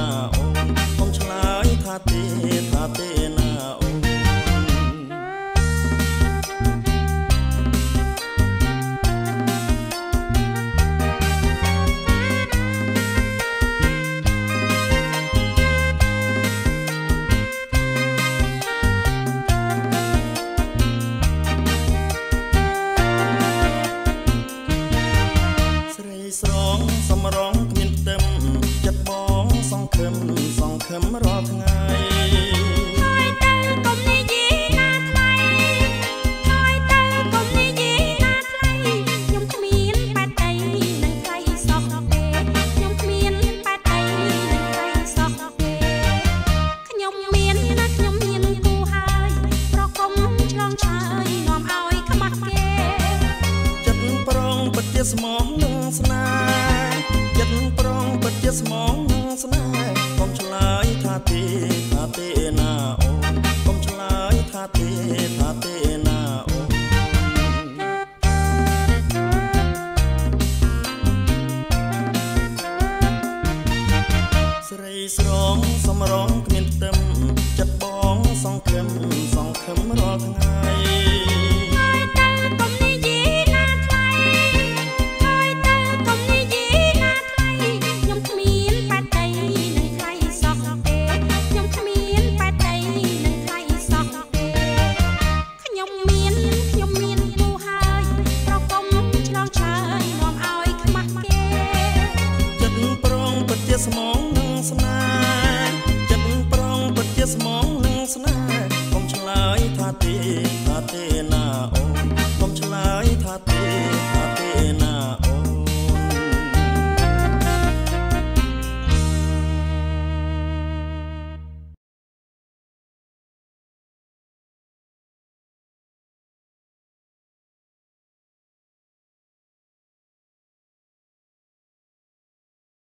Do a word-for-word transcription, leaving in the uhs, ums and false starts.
អូនកុំឆ្លើយថាទេថាទេណាអូនស្រងសំរងគ្មានផ្ទឹមចិត្តបងសង្ឃឹមសង្ឃឹមរាល់ថ្ងៃហើយទៅកុំនិយាយណាថ្លៃហើយទៅកុំនិយាយណាថ្លៃខ្ញុំគ្មានបាត់អីនឹងថ្លៃសោះទេខ្ញុំគ្មានបាត់អីនឹងថ្លៃសោះទេខ្ញុំមានណាខ្ញុំមានគូហើយប្រកុំឆ្លងឆ្លើយនាំឲ្យខ្មាស់គេចិត្តប្រងពិតជាស្មោះនឹងស្នេហ៍ចិត្តប្រងពិតជាស្មោះនឹងស្នេហ៍កុំឆ្លើយថាទេថាទេណាអូនកុំឆ្លើយថាទេថាទេណាអូនស្រីស្រងសំរងគ្មានផ្ទឹមចិត្តបងសង្ឃឹមសង្ឃឹមរាល់ថ្ងៃស្មងនឹងស្នេ